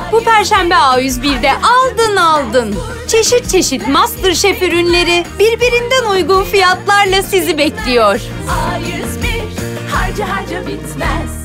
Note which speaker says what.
Speaker 1: Bu Perşembe A101'de aldın. Çeşit çeşit MasterChef ürünleri birbirinden uygun fiyatlarla sizi bekliyor.
Speaker 2: A101 harca bitmez.